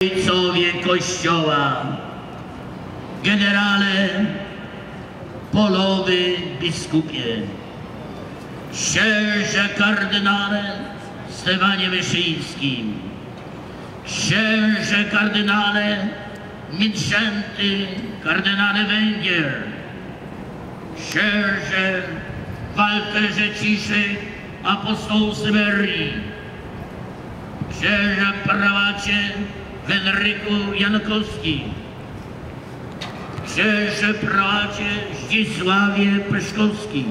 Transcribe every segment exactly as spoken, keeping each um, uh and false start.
Ojcowie Kościoła, generale polowy biskupie, księże kardynale Stefanie Wyszyńskim, księże kardynale Minczęty, kardynale Węgier, księże Walterze Ciszy, apostoł Syberii, księże prawacie Henryku Jankowski, księże prawacie Zdzisławie Peszkowski,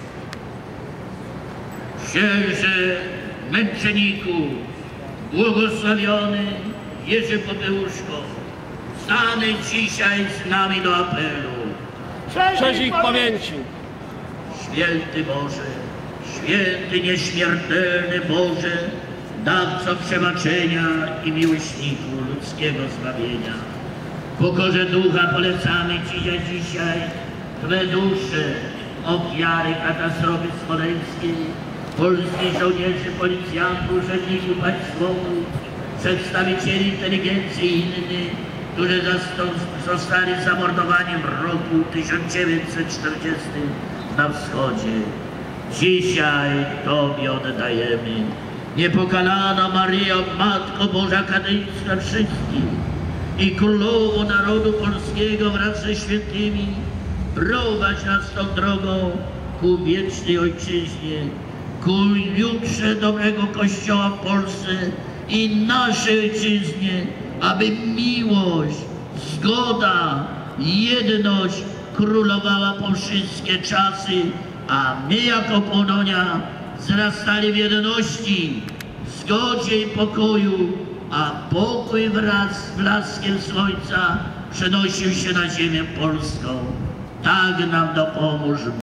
księże męczenniku błogosławiony Jerzy Popiełuszko, stany dzisiaj z nami do apelu. Cześć ich pamięci! Święty Boże, święty nieśmiertelny Boże, dawco przebaczenia i miłośniku ludzkiego zbawienia. W pokorze ducha polecamy Ci dzisiaj Twe dusze, ofiary katastrofy smoleńskiej, polskich żołnierzy, policjantów, urzędników państwowych, przedstawicieli inteligencji i innych, którzy zostali zamordowani w roku tysiąc dziewięćset czterdziestym na wschodzie. Dzisiaj Tobie oddajemy. Niepokalana Maryjo, Matko Boża Katyńska wszystkich i Królowo Narodu Polskiego wraz ze świętymi, prowadź nas tą drogą ku wiecznej Ojczyźnie, ku jutrze dobrego Kościoła w Polsce i naszej Ojczyźnie, aby miłość, zgoda, jedność królowała po wszystkie czasy, a my jako Polonia wzrastali w jedności, zgodzie i pokoju, a pokój wraz z blaskiem słońca przenosił się na ziemię polską. Tak nam dopomóż